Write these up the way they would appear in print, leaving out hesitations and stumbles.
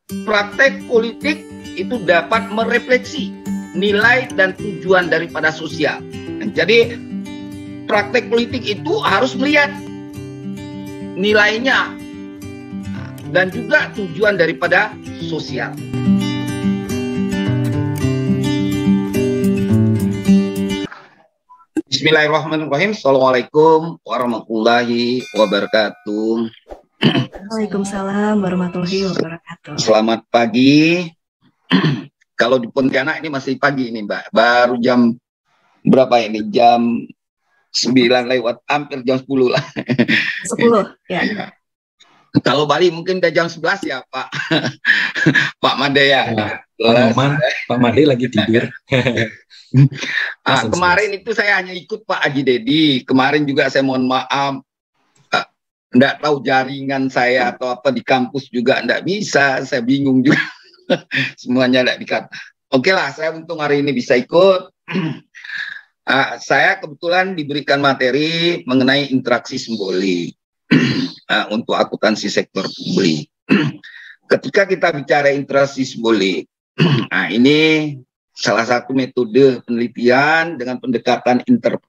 praktek politik itu dapat merefleksi nilai dan tujuan daripada sosial. Jadi praktek politik itu harus melihat nilainya dan juga tujuan daripada sosial. Bismillahirrahmanirrahim. Assalamualaikum warahmatullahi wabarakatuh. Waalaikumsalam warahmatullahi wabarakatuh. Selamat pagi. Kalau di Pontianak ini masih pagi ini, Mbak. Baru jam berapa ini? Jam 9 lewat, hampir jam 10 lah. 10, ya. Kalau Bali mungkin udah jam 11 ya, Pak. Pak Made ya. Pak Made lagi tidur. Kemarin itu saya hanya ikut Pak Haji Dedi. Kemarin juga saya mohon maaf. Enggak tahu jaringan saya atau apa di kampus juga enggak bisa. Saya bingung juga. Semuanya enggak dikat. Oke lah, saya untung hari ini bisa ikut. Saya kebetulan diberikan materi mengenai interaksi simbolik untuk akuntansi sektor publik. Ketika kita bicara interaksi simbolik, ini salah satu metode penelitian dengan pendekatan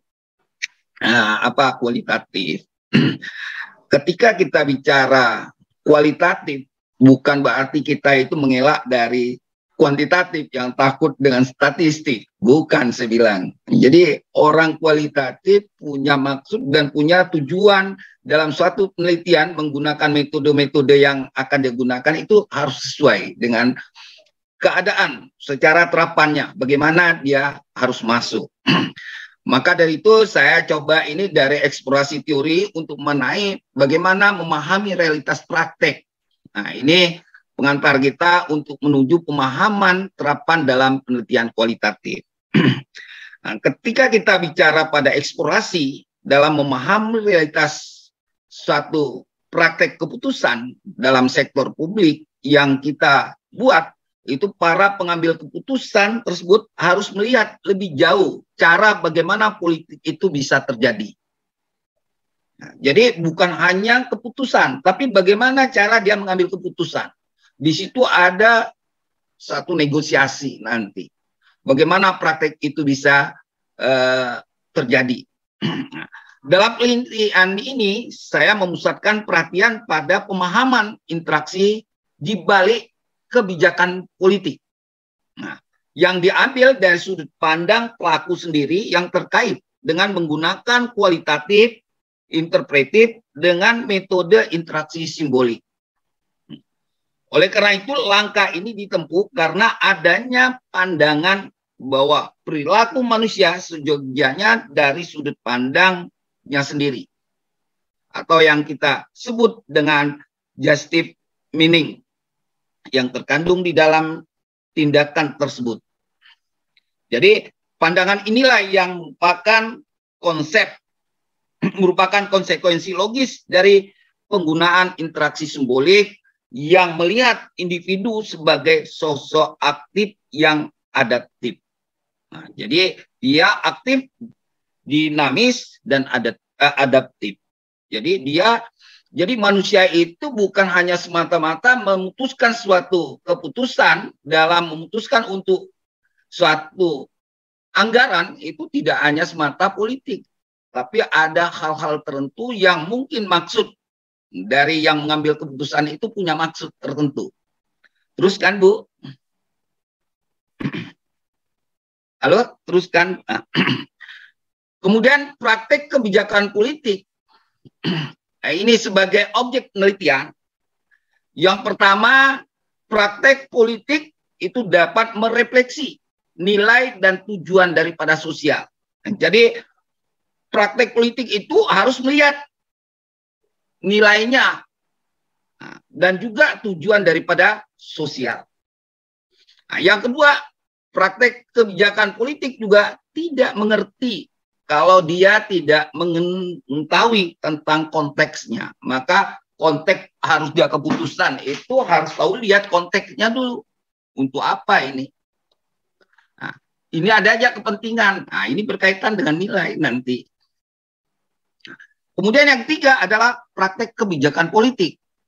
kualitatif. Ketika kita bicara kualitatif, bukan berarti kita itu mengelak dari kuantitatif yang takut dengan statistik. Bukan, saya bilang. Jadi orang kualitatif punya maksud dan punya tujuan dalam suatu penelitian menggunakan metode-metode yang akan digunakan itu harus sesuai dengan keadaan secara terapannya. Bagaimana dia harus masuk. Maka dari itu saya coba ini dari eksplorasi teori untuk menaik bagaimana memahami realitas praktek. Nah, ini pengantar kita untuk menuju pemahaman terapan dalam penelitian kualitatif. Nah, ketika kita bicara pada eksplorasi dalam memahami realitas suatu praktek keputusan dalam sektor publik yang kita buat, itu para pengambil keputusan tersebut harus melihat lebih jauh cara bagaimana politik itu bisa terjadi. Nah, jadi bukan hanya keputusan, tapi bagaimana cara dia mengambil keputusan. Di situ ada satu negosiasi nanti. Bagaimana praktek itu bisa terjadi. Dalam penelitian ini, saya memusatkan perhatian pada pemahaman interaksi di balik kebijakan politik. Nah, yang diambil dari sudut pandang pelaku sendiri yang terkait dengan menggunakan kualitatif, interpretif dengan metode interaksi simbolik. Oleh karena itu, langkah ini ditempuh karena adanya pandangan bahwa perilaku manusia sejognya dari sudut pandangnya sendiri. Atau yang kita sebut dengan justice meaning yang terkandung di dalam tindakan tersebut. Jadi pandangan inilah yang merupakan konsekuensi logis dari penggunaan interaksi simbolik yang melihat individu sebagai sosok aktif yang adaptif. Nah, jadi dia aktif, dinamis, dan adaptif. Jadi manusia itu bukan hanya semata-mata memutuskan suatu keputusan dalam memutuskan untuk suatu anggaran, itu tidak hanya semata politik. Tapi ada hal-hal tertentu yang mungkin maksud dari yang mengambil keputusan itu punya maksud tertentu. Teruskan, Bu. Halo, teruskan. Kemudian praktek kebijakan politik. Ini sebagai objek penelitian. Yang pertama, praktek politik itu dapat merefleksi nilai dan tujuan daripada sosial. Jadi praktek politik itu harus melihat nilainya dan juga tujuan daripada sosial. Nah, yang kedua, praktek kebijakan politik juga tidak mengerti kalau dia tidak mengetahui tentang konteksnya. Maka konteks harus dia keputusan itu harus tahu, lihat konteksnya dulu. Untuk apa ini? Nah, ini ada aja kepentingan. Nah, ini berkaitan dengan nilai nanti. Kemudian yang ketiga adalah praktek kebijakan politik.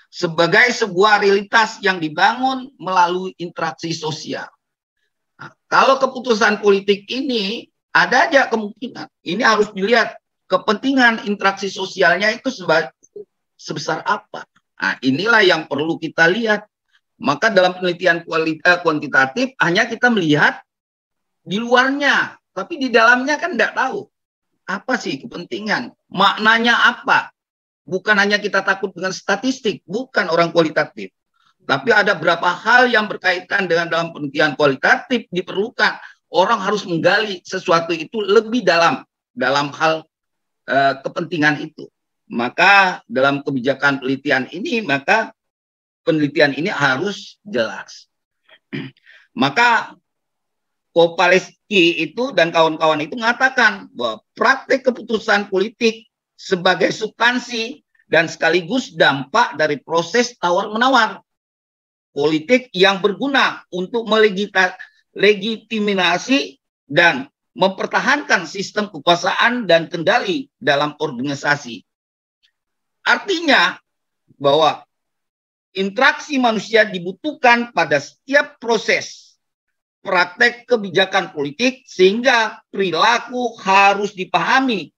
sebagai sebuah realitas yang dibangun melalui interaksi sosial. Nah, kalau keputusan politik ini ada aja kemungkinan, ini harus dilihat kepentingan interaksi sosialnya itu sebesar apa. Nah, inilah yang perlu kita lihat. Maka dalam penelitian kuantitatif hanya kita melihat di luarnya, tapi di dalamnya kan tidak tahu apa sih kepentingan, maknanya apa. Bukan hanya kita takut dengan statistik, bukan orang kualitatif. Tapi ada beberapa hal yang berkaitan dengan dalam penelitian kualitatif diperlukan. Orang harus menggali sesuatu itu lebih dalam hal kepentingan itu. Maka dalam kebijakan penelitian ini, maka penelitian ini harus jelas. Maka Kopaleski itu dan kawan-kawan itu mengatakan bahwa praktek keputusan politik sebagai substansi dan sekaligus dampak dari proses tawar-menawar politik yang berguna untuk melegitimasi dan mempertahankan sistem kekuasaan dan kendali dalam organisasi. Artinya bahwa interaksi manusia dibutuhkan pada setiap proses praktek kebijakan politik, sehingga perilaku harus dipahami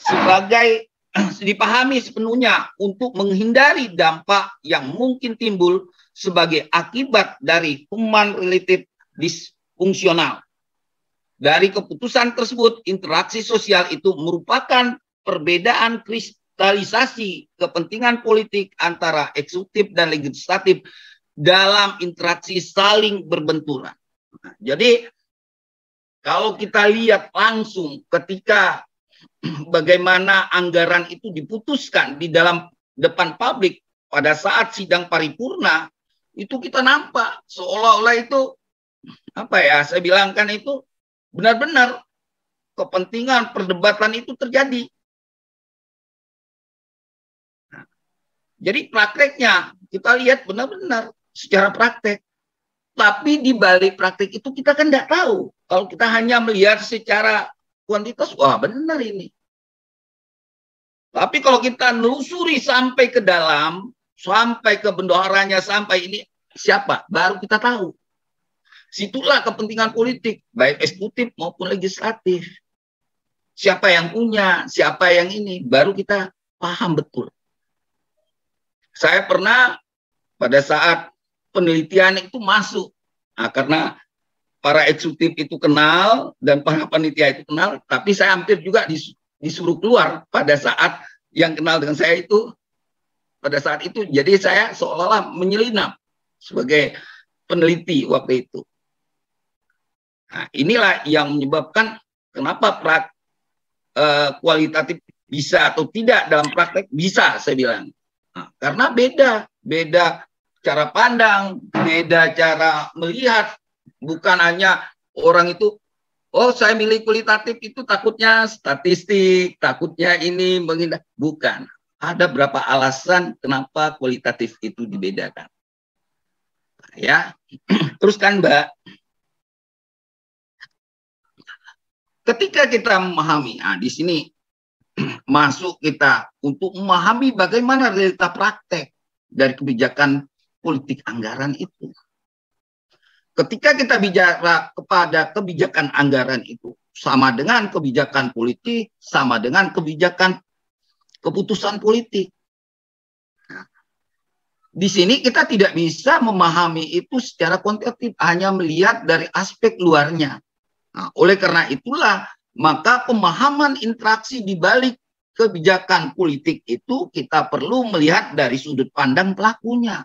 sepenuhnya untuk menghindari dampak yang mungkin timbul sebagai akibat dari human related disfungsional. Dari keputusan tersebut, interaksi sosial itu merupakan perbedaan kristalisasi kepentingan politik antara eksekutif dan legislatif dalam interaksi saling berbenturan. Nah, jadi kalau kita lihat langsung ketika bagaimana anggaran itu diputuskan di dalam depan publik pada saat sidang paripurna, itu kita nampak seolah-olah itu saya bilangkan itu benar-benar kepentingan perdebatan itu terjadi. Nah, jadi prakteknya kita lihat benar-benar secara praktek. Tapi di balik praktek itu kita kan tidak tahu. Kalau kita hanya melihat secara kuantitas, wah benar ini. Tapi kalau kita nelusuri sampai ke dalam, sampai ke bendaharanya, sampai ini siapa, baru kita tahu. Situlah kepentingan politik, baik eksekutif maupun legislatif. Siapa yang punya, siapa yang ini, baru kita paham betul. Saya pernah pada saat penelitian itu masuk, karena para eksekutif itu kenal dan para panitia itu kenal, tapi saya hampir juga disuruh keluar pada saat yang kenal dengan saya itu pada saat itu. Jadi saya seolah-olah menyelinap sebagai peneliti waktu itu. Nah, inilah yang menyebabkan kenapa kualitatif bisa atau tidak dalam praktek bisa, saya bilang. Nah, karena beda cara pandang, beda cara melihat. Bukan hanya orang itu, oh saya milih kualitatif itu takutnya statistik, takutnya ini menghindar. Bukan. Ada berapa alasan kenapa kualitatif itu dibedakan. Ya, teruskan Mbak. Ketika kita memahami, di sini masuk kita untuk memahami bagaimana realita praktek dari kebijakan politik anggaran itu. Ketika kita bicara kepada kebijakan anggaran itu, sama dengan kebijakan politik, sama dengan kebijakan keputusan politik. Nah, di sini kita tidak bisa memahami itu secara kuantitatif, hanya melihat dari aspek luarnya. Nah, oleh karena itulah, maka pemahaman interaksi di balik kebijakan politik itu kita perlu melihat dari sudut pandang pelakunya.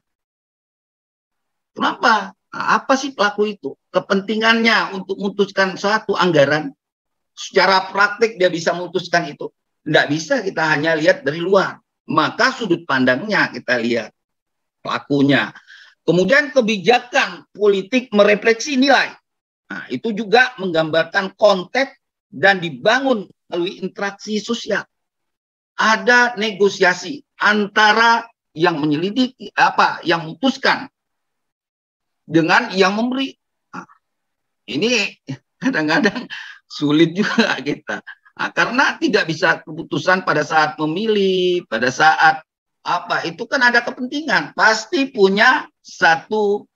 Kenapa? Nah, apa sih pelaku itu? Kepentingannya untuk memutuskan suatu anggaran. Secara praktik dia bisa memutuskan itu. Tidak bisa kita hanya lihat dari luar. Maka sudut pandangnya kita lihat. Pelakunya. Kemudian kebijakan politik merefleksi nilai. Nah, itu juga menggambarkan konteks dan dibangun melalui interaksi sosial. Ada negosiasi antara yang menyelidiki, yang memutuskan dengan yang memberi. Nah, ini kadang-kadang sulit juga kita. Nah, karena tidak bisa keputusan pada saat memilih, pada saat itu kan ada kepentingan, pasti punya satu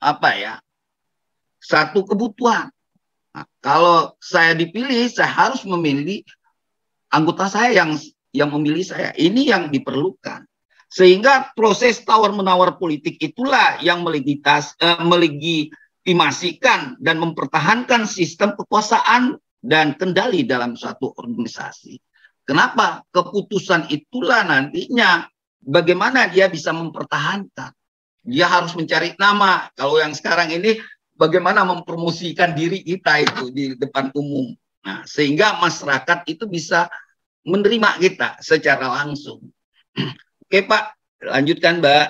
satu kebutuhan. Nah, kalau saya dipilih, saya harus memilih anggota saya yang memilih saya. Ini yang diperlukan. Sehingga proses tawar-menawar politik itulah yang melegitimasikan dan mempertahankan sistem kekuasaan dan kendali dalam suatu organisasi. Kenapa? Keputusan itulah nantinya bagaimana dia bisa mempertahankan. Dia harus mencari nama. Kalau yang sekarang ini bagaimana mempromosikan diri kita itu di depan umum. Nah, sehingga masyarakat itu bisa menerima kita secara langsung. Oke Pak, lanjutkan Mbak.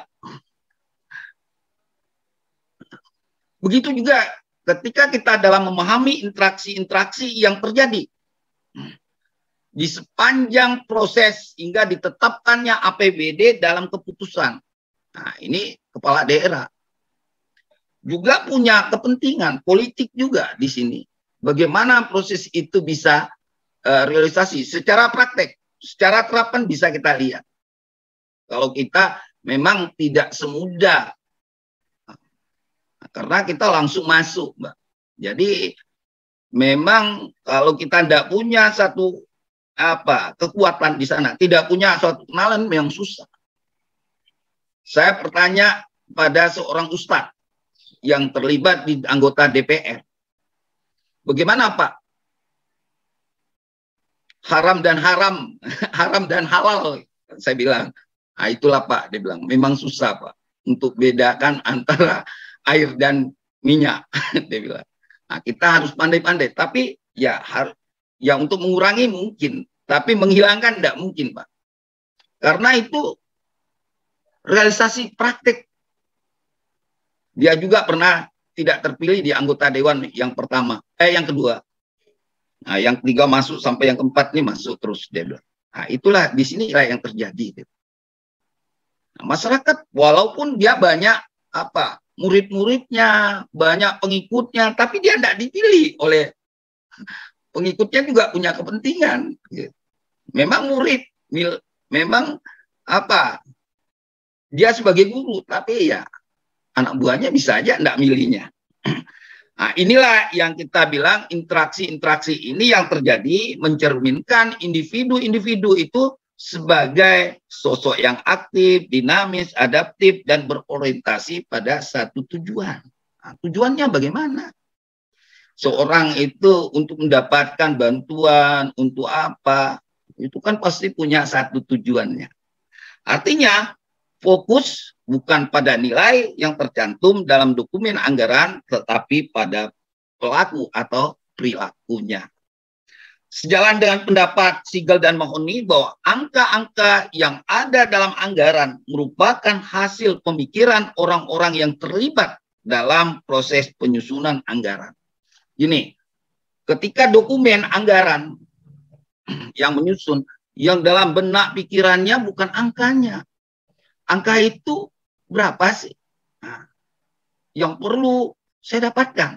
Begitu juga ketika kita dalam memahami interaksi-interaksi yang terjadi di sepanjang proses hingga ditetapkannya APBD dalam keputusan. Nah, ini kepala daerah juga punya kepentingan politik juga di sini. Bagaimana proses itu bisa realisasi secara praktek, secara terapan bisa kita lihat. Kalau kita memang tidak semudah, karena kita langsung masuk, Mbak. Jadi memang kalau kita tidak punya satu kekuatan di sana, tidak punya suatu kenalan yang susah. Saya bertanya pada seorang ustadz yang terlibat di anggota DPR. Bagaimana Pak? Haram dan halal, saya bilang. Nah, itulah Pak, dia bilang, memang susah Pak untuk bedakan antara air dan minyak, dia bilang. Nah, kita harus pandai-pandai, tapi ya untuk mengurangi mungkin, tapi menghilangkan tidak mungkin Pak. Karena itu realisasi praktik. Dia juga pernah tidak terpilih di anggota dewan yang pertama, yang kedua. Nah, yang ketiga masuk sampai yang keempat ini masuk terus dia bilang. Nah, itulah di sinilah yang terjadi. Nah, masyarakat walaupun dia banyak murid-muridnya, banyak pengikutnya, tapi dia tidak dipilih oleh pengikutnya, juga punya kepentingan. Memang murid, memang dia sebagai guru, tapi ya anak buahnya bisa aja tidak milihnya. Nah, inilah yang kita bilang interaksi-interaksi ini yang terjadi mencerminkan individu-individu itu sebagai sosok yang aktif, dinamis, adaptif, dan berorientasi pada satu tujuan. Nah, tujuannya bagaimana? Seorang itu untuk mendapatkan bantuan, untuk apa? Itu kan pasti punya satu tujuannya. Artinya, fokus bukan pada nilai yang tercantum dalam dokumen anggaran, tetapi pada pelaku atau perilakunya. Sejalan dengan pendapat Siegel dan Mahoni bahwa angka-angka yang ada dalam anggaran merupakan hasil pemikiran orang-orang yang terlibat dalam proses penyusunan anggaran. Gini, ketika dokumen anggaran yang menyusun, yang dalam benak pikirannya bukan angkanya. Angka itu berapa sih? Nah, yang perlu saya dapatkan.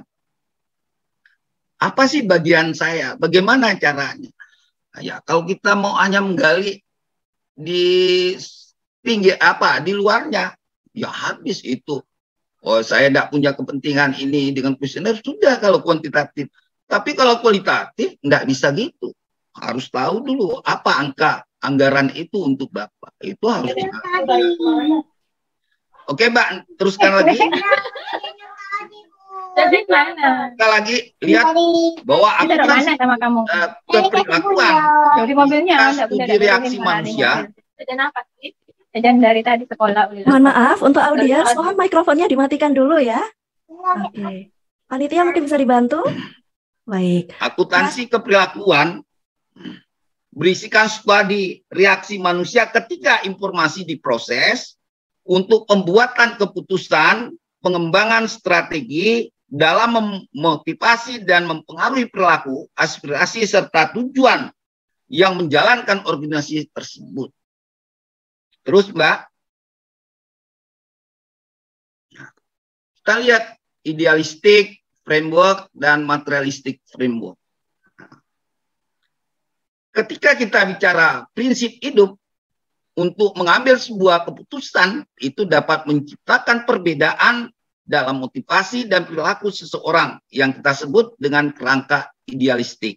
Apa sih bagian saya? Bagaimana caranya? Nah, ya, kalau kita mau hanya menggali di pinggir di luarnya, ya habis itu. Oh, saya tidak punya kepentingan ini dengan kuesioner, sudah kalau kuantitatif. Tapi kalau kualitatif, tidak bisa gitu. Harus tahu dulu apa angka anggaran itu untuk Bapak. Itu harus dikatakan. Oke, Mbak, teruskan lagi. Jadi mana? Kita lagi lihat bahwa keperilakuan dari mobilnya studi reaksi manusia. Dan dari tadi sekolah. Mohon maaf untuk audiens, mohon mikrofonnya dimatikan dulu ya. Oke. Panitia mungkin bisa dibantu? Baik. Akuntansi keperilakuan berisikan studi reaksi manusia ketika informasi diproses untuk pembuatan keputusan, pengembangan strategi dalam memotivasi dan mempengaruhi perilaku, aspirasi, serta tujuan yang menjalankan organisasi tersebut. Terus, Mbak, kita lihat idealistik framework dan materialistik framework. Ketika kita bicara prinsip hidup, untuk mengambil sebuah keputusan itu dapat menciptakan perbedaan dalam motivasi dan perilaku seseorang yang kita sebut dengan kerangka idealistik.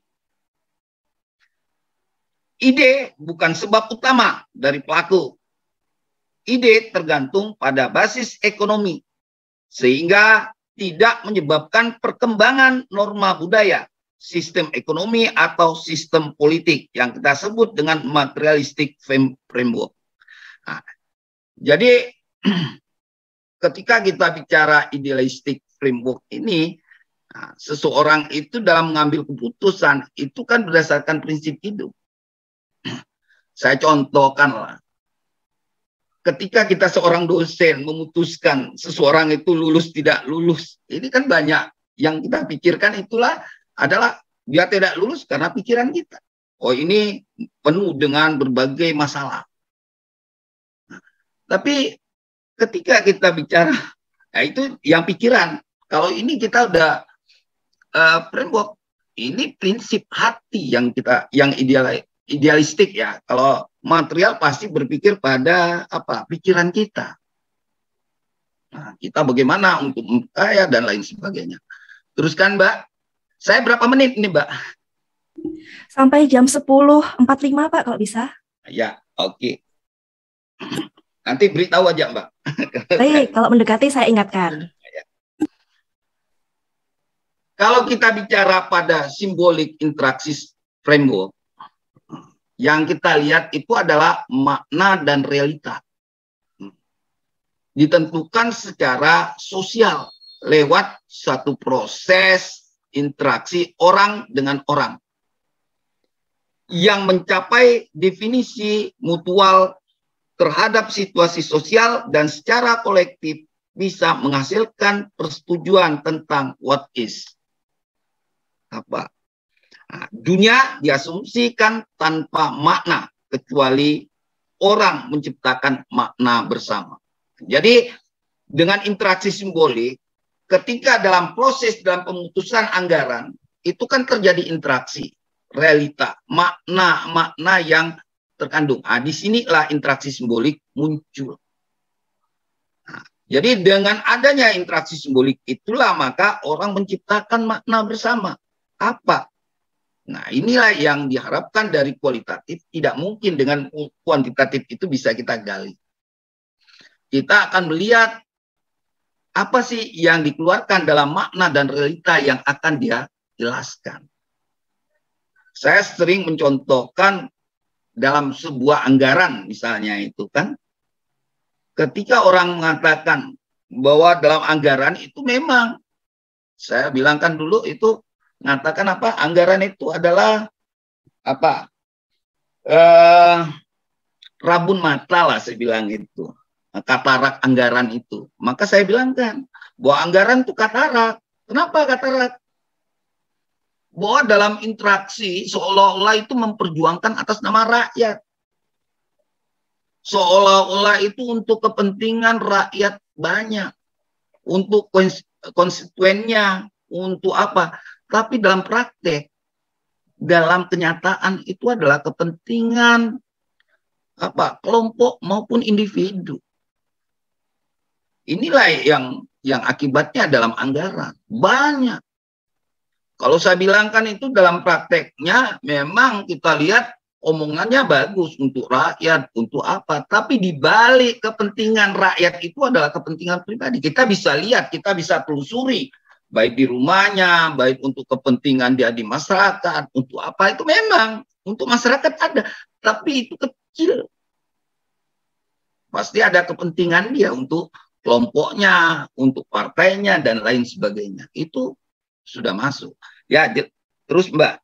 Ide bukan sebab utama dari pelaku. Ide tergantung pada basis ekonomi, sehingga tidak menyebabkan perkembangan norma budaya, sistem ekonomi atau sistem politik yang kita sebut dengan materialistic framework. Nah, jadi ketika kita bicara idealistic framework ini, seseorang itu dalam mengambil keputusan itu kan berdasarkan prinsip hidup. Saya contohkanlah, ketika kita seorang dosen memutuskan seseorang itu lulus tidak lulus, ini kan banyak yang kita pikirkan adalah dia tidak lulus karena pikiran kita. Oh, ini penuh dengan berbagai masalah. Tapi ketika kita bicara, itu yang pikiran. Kalau ini kita udah framework, ini prinsip hati yang idealistik ya. Kalau material pasti berpikir pada pikiran kita. Nah, kita bagaimana untuk kaya dan lain sebagainya. Teruskan, Mbak. Saya berapa menit ini, Mbak? Sampai jam 10.45, Pak, kalau bisa. Ya, oke. Nanti beritahu aja, Mbak. Baik, kalau mendekati saya ingatkan. Kalau kita bicara pada simbolik interaksi framework, yang kita lihat itu adalah makna dan realita. Ditentukan secara sosial lewat satu proses interaksi orang dengan orang yang mencapai definisi mutual terhadap situasi sosial dan secara kolektif bisa menghasilkan persetujuan tentang what is. Apa? Nah, dunia diasumsikan tanpa makna kecuali orang menciptakan makna bersama. Jadi dengan interaksi simbolik, ketika dalam proses dalam pemutusan anggaran itu kan terjadi interaksi, realita, makna yang terkandung. Nah, disinilah interaksi simbolik muncul. Nah, jadi dengan adanya interaksi simbolik itulah maka orang menciptakan makna bersama. Apa? Nah, inilah yang diharapkan dari kualitatif. Tidak mungkin dengan kuantitatif itu bisa kita gali. Kita akan melihat apa sih yang dikeluarkan dalam makna dan realita yang akan dia jelaskan. Saya sering mencontohkan dalam sebuah anggaran misalnya itu kan, ketika orang mengatakan bahwa dalam anggaran itu memang, saya bilangkan dulu itu mengatakan anggaran itu adalah rabun mata lah, saya bilang itu katarak anggaran itu. Maka saya bilangkan bahwa anggaran itu katarak. Kenapa katarak? Bahwa dalam interaksi seolah-olah itu memperjuangkan atas nama rakyat. Seolah-olah itu untuk kepentingan rakyat banyak. Untuk konstituennya, untuk apa. Tapi dalam praktek, dalam kenyataan itu adalah kepentingan kelompok maupun individu. Inilah yang akibatnya dalam anggaran. Banyak. Kalau saya bilangkan itu dalam prakteknya memang kita lihat omongannya bagus untuk rakyat, untuk apa. Tapi di balik kepentingan rakyat itu adalah kepentingan pribadi. Kita bisa lihat, kita bisa telusuri. Baik di rumahnya, baik untuk kepentingan dia di masyarakat, untuk apa. Itu memang untuk masyarakat ada. Tapi itu kecil. Pasti ada kepentingan dia untuk kelompoknya, untuk partainya, dan lain sebagainya. Itu sudah masuk. Ya, terus Mbak.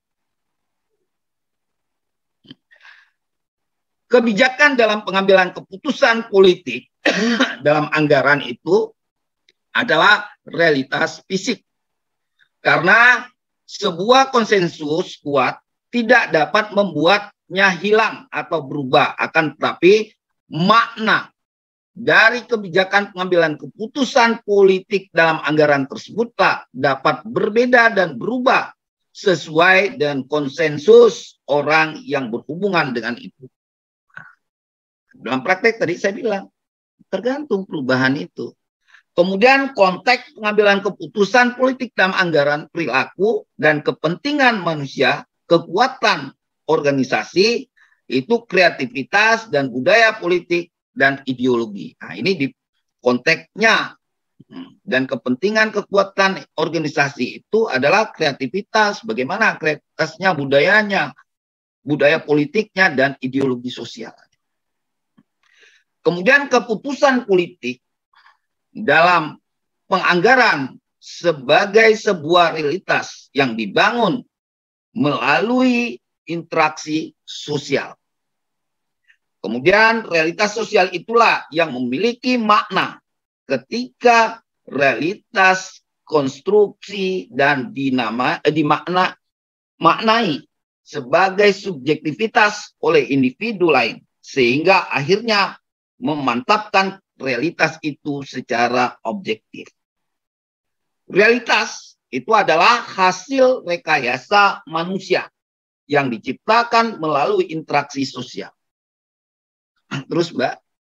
Kebijakan dalam pengambilan keputusan politik dalam anggaran itu adalah realitas fisik. Karena sebuah konsensus kuat tidak dapat membuatnya hilang atau berubah. Akan tetapi makna dari kebijakan pengambilan keputusan politik dalam anggaran tersebutlah dapat berbeda dan berubah sesuai dengan konsensus orang yang berhubungan dengan itu. Dalam praktek tadi saya bilang, tergantung perubahan itu. Kemudian konteks pengambilan keputusan politik dalam anggaran perilaku dan kepentingan manusia, kekuatan organisasi, itu kreativitas dan budaya politik dan ideologi. Nah, ini di konteksnya. Dan kepentingan kekuatan organisasi itu adalah kreativitas, bagaimana kreativitasnya, budayanya, budaya politiknya, dan ideologi sosial. Kemudian keputusan politik dalam penganggaran sebagai sebuah realitas yang dibangun melalui interaksi sosial. Kemudian realitas sosial itulah yang memiliki makna ketika realitas, konstruksi, dan dimaknai sebagai subjektivitas oleh individu lain, sehingga akhirnya memantapkan realitas itu secara objektif. Realitas itu adalah hasil rekayasa manusia yang diciptakan melalui interaksi sosial. Terus, Mbak.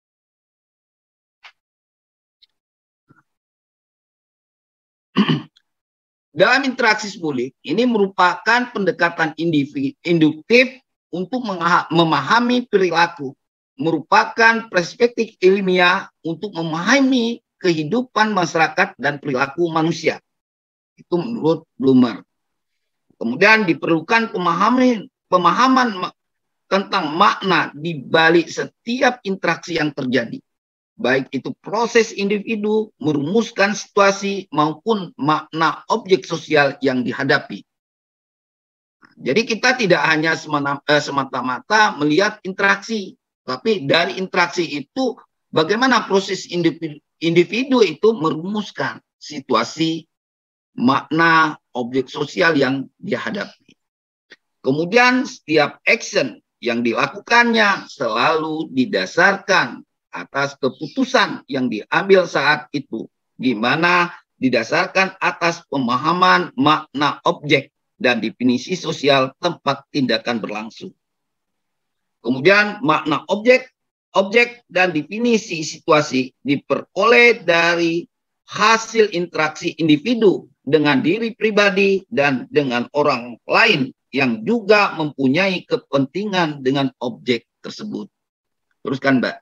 Dalam interaksi simbolik, ini merupakan pendekatan induktif untuk memahami perilaku, merupakan perspektif ilmiah untuk memahami kehidupan masyarakat dan perilaku manusia. Itu menurut Blumer. Kemudian diperlukan pemahaman tentang makna di balik setiap interaksi yang terjadi. Baik itu proses individu merumuskan situasi maupun makna objek sosial yang dihadapi. Jadi kita tidak hanya semata-mata melihat interaksi, tapi dari interaksi itu bagaimana proses individu itu merumuskan situasi, makna, objek sosial yang dihadapi. Kemudian setiap action yang dilakukannya selalu didasarkan atas keputusan yang diambil saat itu, di mana didasarkan atas pemahaman makna objek dan definisi sosial tempat tindakan berlangsung. Kemudian makna objek dan definisi situasi diperoleh dari hasil interaksi individu dengan diri pribadi dan dengan orang lain yang juga mempunyai kepentingan dengan objek tersebut. Teruskan, Mbak.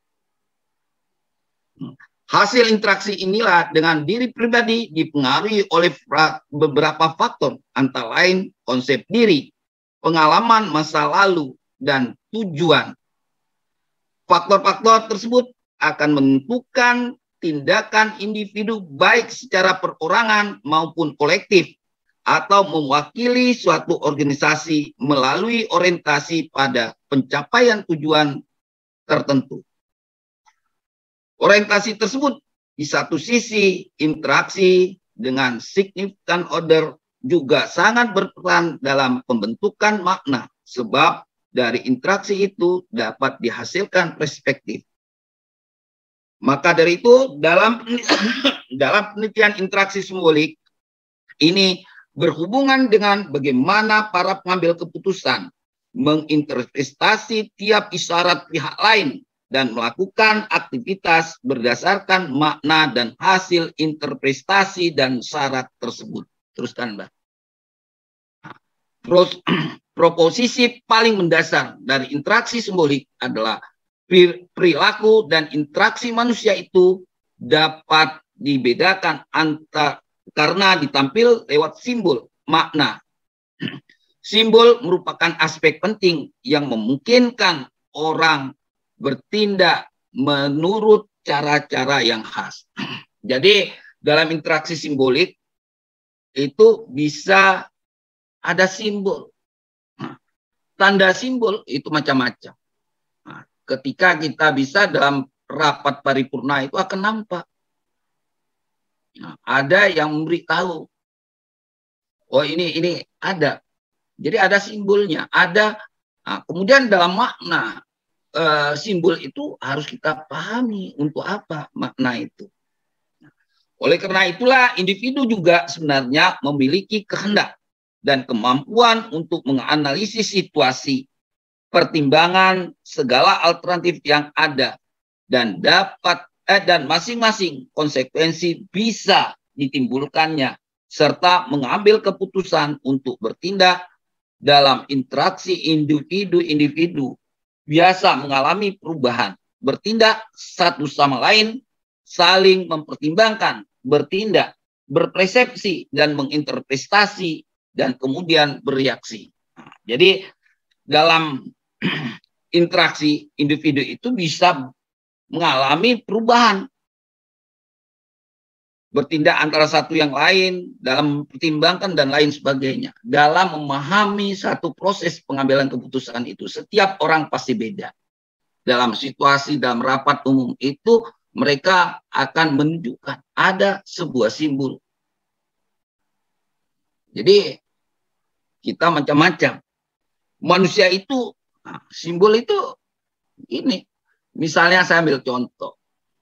Hasil interaksi inilah dengan diri pribadi dipengaruhi oleh beberapa faktor, antara lain konsep diri, pengalaman masa lalu, dan tujuan. Faktor-faktor tersebut akan menentukan tindakan individu baik secara perorangan maupun kolektif, atau mewakili suatu organisasi melalui orientasi pada pencapaian tujuan tertentu. Orientasi tersebut di satu sisi interaksi dengan significant order juga sangat berperan dalam pembentukan makna, sebab dari interaksi itu dapat dihasilkan perspektif. Maka dari itu dalam penelitian interaksi simbolik ini berhubungan dengan bagaimana para pengambil keputusan menginterpretasi tiap isyarat pihak lain dan melakukan aktivitas berdasarkan makna dan hasil interpretasi dan syarat tersebut. Teruskan, Mbak. Proposisi paling mendasar dari interaksi simbolik adalah perilaku dan interaksi manusia itu dapat dibedakan karena ditampil lewat simbol makna. Simbol merupakan aspek penting yang memungkinkan orang bertindak menurut cara-cara yang khas. Jadi dalam interaksi simbolik itu bisa ada simbol. Tanda simbol itu macam-macam. Ketika kita bisa dalam rapat paripurna itu akan nampak. Ada yang memberitahu. Oh ini ada. Jadi ada simbolnya. Ada. Kemudian dalam makna simbol itu harus kita pahami untuk apa makna itu. Oleh karena itulah individu juga sebenarnya memiliki kehendak dan kemampuan untuk menganalisis situasi, pertimbangan segala alternatif yang ada dan dan masing-masing konsekuensi bisa ditimbulkannya serta mengambil keputusan untuk bertindak dalam interaksi individu-individu biasa mengalami perubahan, bertindak satu sama lain, saling mempertimbangkan, bertindak, berpersepsi dan menginterpretasi dan kemudian bereaksi. Nah, jadi dalam interaksi individu itu bisa mengalami perubahan, bertindak antara satu yang lain, dalam mempertimbangkan dan lain sebagainya. Dalam memahami satu proses pengambilan keputusan itu, setiap orang pasti beda. Dalam situasi, dalam rapat umum itu, mereka akan menunjukkan ada sebuah simbol. Jadi, kita macam-macam. Manusia itu, simbol itu ini. Misalnya saya ambil contoh.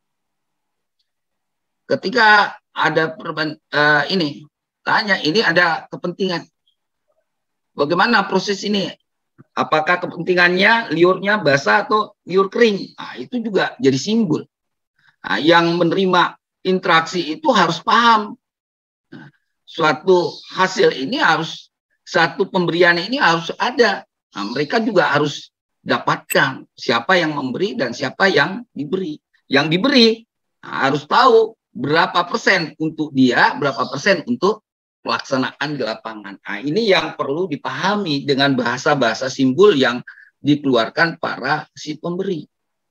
Ketika ada ini ada kepentingan. Bagaimana proses ini? Apakah kepentingannya liurnya basah atau liur kering? Nah, itu juga jadi simbol. Nah, yang menerima interaksi itu harus paham. Nah, suatu hasil ini harus, satu pemberian ini harus ada. Nah, mereka juga harus dapatkan siapa yang memberi dan siapa yang diberi. Yang diberi harus tahu berapa persen untuk dia, berapa persen untuk pelaksanaan di lapangan. Nah, ini yang perlu dipahami dengan bahasa-bahasa simbol yang dikeluarkan para si pemberi.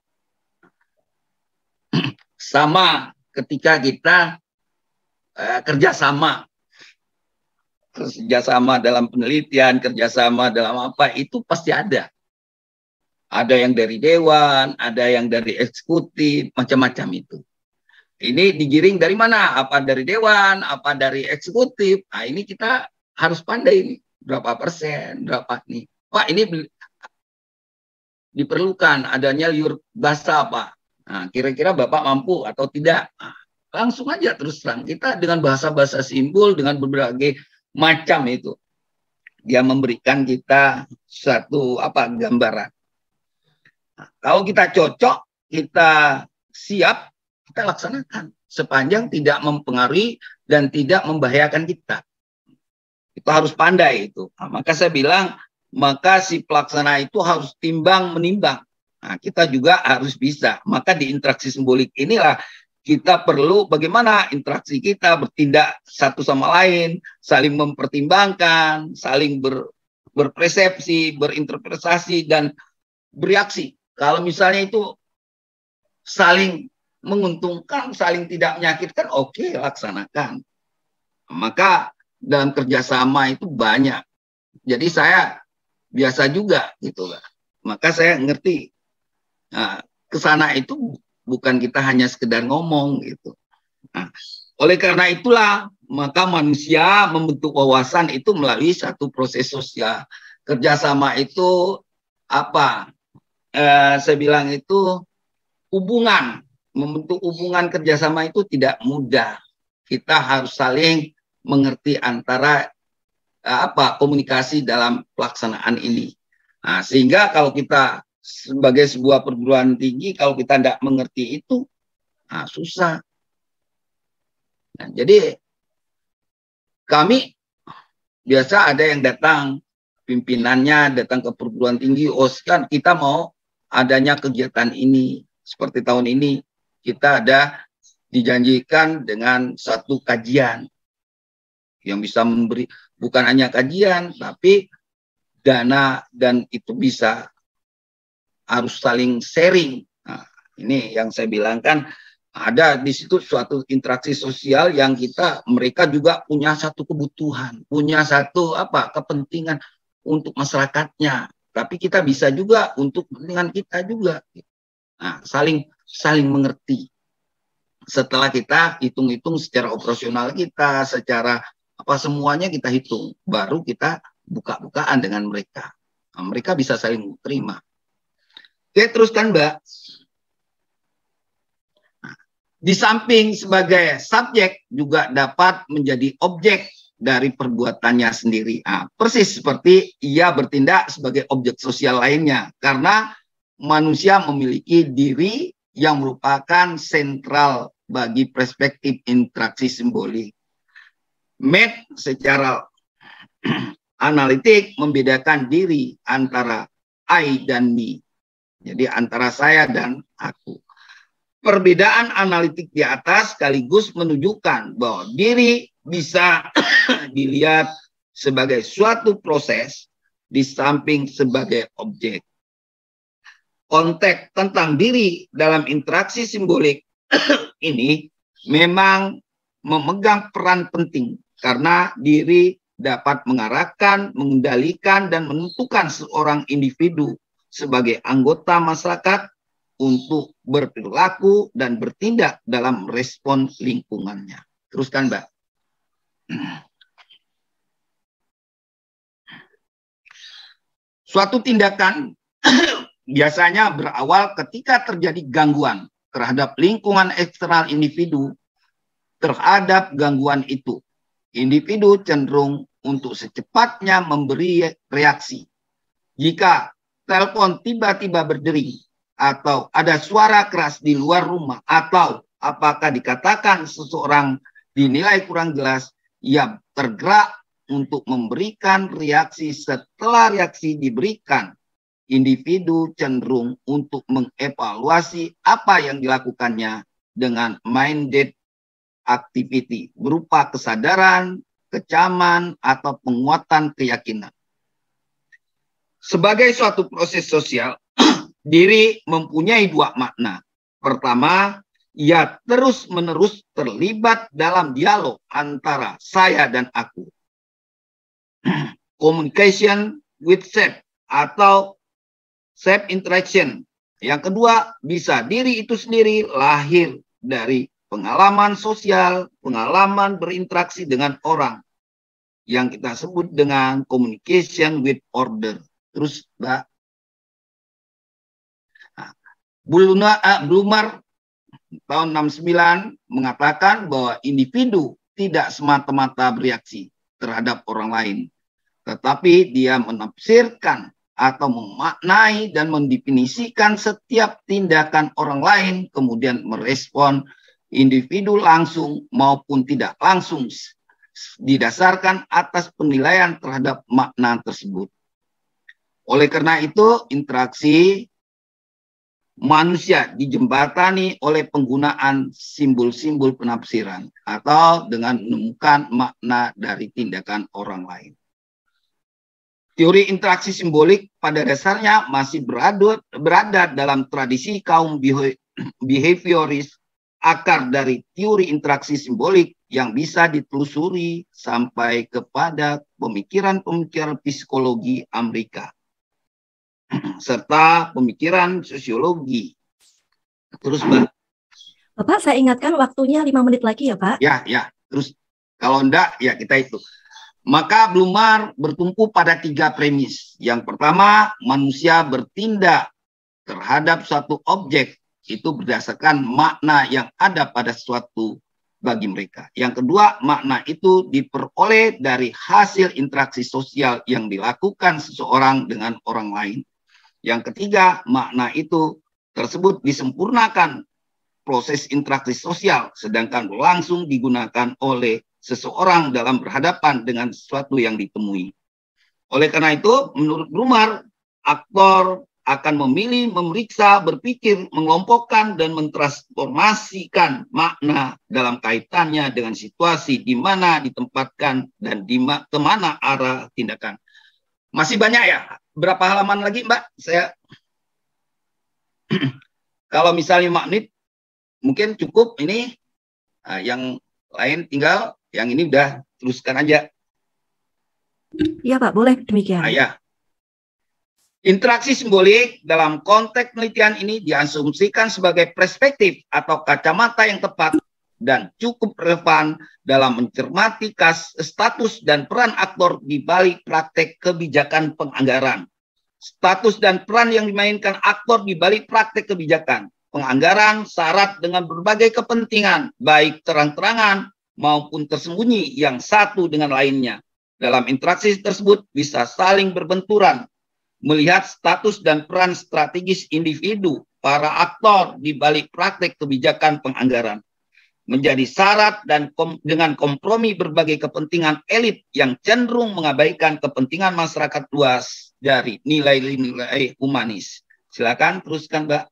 Sama ketika kita kerjasama dalam penelitian, kerjasama dalam apa, itu pasti ada. Ada yang dari dewan, ada yang dari eksekutif, macam-macam itu. Ini digiring dari mana? Apa dari dewan, apa dari eksekutif? Nah, ini kita harus pandai ini. Berapa persen, berapa nih. Pak, ini diperlukan adanya liur basah, Pak. Nah, kira-kira Bapak mampu atau tidak? Nah, langsung aja terus terang. Kita dengan bahasa-bahasa simbol, dengan berbagai macam itu. Dia memberikan kita satu gambaran. Nah, kalau kita cocok, kita siap, kita laksanakan sepanjang tidak mempengaruhi dan tidak membahayakan kita. Kita harus pandai itu. Nah, maka saya bilang, maka si pelaksana itu harus timbang menimbang. Nah, kita juga harus bisa. Maka di interaksi simbolik inilah kita perlu bagaimana interaksi kita bertindak satu sama lain, saling mempertimbangkan, saling berpersepsi, berinterpretasi dan bereaksi. Kalau misalnya itu saling menguntungkan, saling tidak menyakitkan, oke, laksanakan. Maka dalam kerjasama itu banyak. Jadi saya biasa juga gitu lah. Maka saya ngerti. Nah, kesana itu bukan kita hanya sekedar ngomong gitu. Nah, oleh karena itulah maka manusia membentuk wawasan itu melalui satu proses sosial. Kerjasama itu apa? Saya bilang itu hubungan. Membentuk hubungan kerjasama itu tidak mudah. Kita harus saling mengerti antara komunikasi dalam pelaksanaan ini. Nah, sehingga kalau kita sebagai sebuah perguruan tinggi, kalau kita tidak mengerti itu, susah. Nah, jadi kami biasa ada yang datang, pimpinannya datang ke perguruan tinggi, kan kita mau adanya kegiatan ini, seperti tahun ini. Kita ada dijanjikan dengan satu kajian yang bisa memberi bukan hanya kajian tapi dana, dan itu bisa harus saling sharing. Nah, ini yang saya bilang kan ada di situ suatu interaksi sosial yang mereka juga punya satu kebutuhan, punya satu kepentingan untuk masyarakatnya, tapi kita bisa juga untuk kepentingan kita juga. Nah, saling mengerti. Setelah kita hitung-hitung secara operasional kita, secara semuanya kita hitung, baru kita buka-bukaan dengan mereka. Nah, mereka bisa saling terima. Oke, teruskan Mbak. Nah, di samping sebagai subjek juga dapat menjadi objek dari perbuatannya sendiri. Persis seperti ia bertindak sebagai objek sosial lainnya, karena manusia memiliki diri yang merupakan sentral bagi perspektif interaksi simbolik. Matt secara analitik membedakan diri antara I dan me. Jadi antara saya dan aku. Perbedaan analitik di atas sekaligus menunjukkan bahwa diri bisa dilihat sebagai suatu proses di samping sebagai objek. Konteks tentang diri dalam interaksi simbolik ini memang memegang peran penting karena diri dapat mengarahkan, mengendalikan, dan menentukan seorang individu sebagai anggota masyarakat untuk berperilaku dan bertindak dalam respon lingkungannya. Teruskan, Mbak. Suatu tindakan biasanya berawal ketika terjadi gangguan terhadap lingkungan eksternal individu. Terhadap gangguan itu, individu cenderung untuk secepatnya memberi reaksi. Jika telepon tiba-tiba berdering, atau ada suara keras di luar rumah, atau apakah dikatakan seseorang dinilai kurang jelas, ia tergerak untuk memberikan reaksi. Setelah reaksi diberikan, individu cenderung untuk mengevaluasi apa yang dilakukannya dengan minded activity, berupa kesadaran, kecaman, atau penguatan keyakinan. Sebagai suatu proses sosial, diri mempunyai dua makna. Pertama, ia terus-menerus terlibat dalam dialog antara saya dan aku. Communication with self atau self interaction. Yang kedua, bisa diri itu sendiri lahir dari pengalaman sosial, pengalaman berinteraksi dengan orang yang kita sebut dengan communication with order. Terus, Mbak. Blumer tahun 69 mengatakan bahwa individu tidak semata-mata bereaksi terhadap orang lain, tetapi dia menafsirkan atau memaknai dan mendefinisikan setiap tindakan orang lain, kemudian merespon individu langsung maupun tidak langsung didasarkan atas penilaian terhadap makna tersebut. Oleh karena itu, interaksi manusia dijembatani oleh penggunaan simbol-simbol penafsiran atau dengan menemukan makna dari tindakan orang lain. Teori interaksi simbolik pada dasarnya masih berada dalam tradisi kaum behavioris. Akar dari teori interaksi simbolik yang bisa ditelusuri sampai kepada pemikiran-pemikiran psikologi Amerika serta pemikiran sosiologi. Terus, Mbak. Bapak, saya ingatkan waktunya 5 menit lagi ya, Pak. Ya. Terus kalau enggak, ya kita itu. Maka Blumer bertumpu pada 3 premis. Yang pertama, manusia bertindak terhadap suatu objek itu berdasarkan makna yang ada pada suatu bagi mereka. Yang kedua, makna itu diperoleh dari hasil interaksi sosial yang dilakukan seseorang dengan orang lain. Yang ketiga, makna itu tersebut disempurnakan proses interaksi sosial, sedangkan langsung digunakan oleh seseorang dalam berhadapan dengan sesuatu yang ditemui. Oleh karena itu, menurut Blumer, aktor akan memilih, memeriksa, berpikir, mengelompokkan, dan mentransformasikan makna dalam kaitannya dengan situasi di mana ditempatkan dan kemana arah tindakan. Masih banyak ya? Berapa halaman lagi, Mbak? Saya kalau misalnya 5 menit, mungkin cukup ini. Yang lain tinggal, yang ini udah teruskan aja. Iya, Pak, boleh demikian. Ya. Interaksi simbolik dalam konteks penelitian ini diasumsikan sebagai perspektif atau kacamata yang tepat dan cukup relevan dalam mencermati status dan peran aktor di balik praktek kebijakan penganggaran. Status dan peran yang dimainkan aktor di balik praktek kebijakan penganggaran syarat dengan berbagai kepentingan, baik terang-terangan maupun tersembunyi yang satu dengan lainnya. Dalam interaksi tersebut bisa saling berbenturan, melihat status dan peran strategis individu, para aktor di balik praktek kebijakan penganggaran. Menjadi syarat dan dengan kompromi berbagai kepentingan elit yang cenderung mengabaikan kepentingan masyarakat luas dari nilai-nilai humanis. Silakan teruskan, Mbak.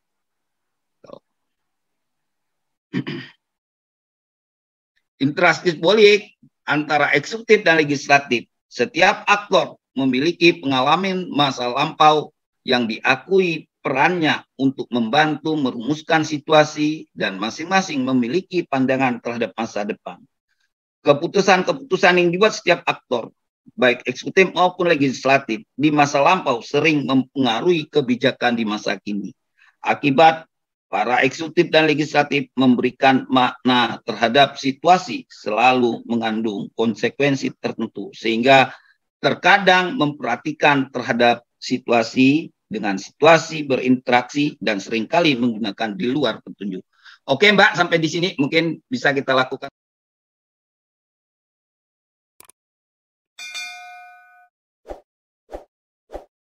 Interaksi simbolik antara eksekutif dan legislatif. Setiap aktor memiliki pengalaman masa lampau yang diakui perannya untuk membantu merumuskan situasi dan masing-masing memiliki pandangan terhadap masa depan. Keputusan-keputusan yang dibuat setiap aktor, baik eksekutif maupun legislatif, di masa lampau sering mempengaruhi kebijakan di masa kini. Akibat para eksekutif dan legislatif memberikan makna terhadap situasi selalu mengandung konsekuensi tertentu, sehingga terkadang memperhatikan terhadap situasi dengan situasi berinteraksi dan seringkali menggunakan di luar petunjuk. Oke, Mbak, sampai di sini mungkin bisa kita lakukan.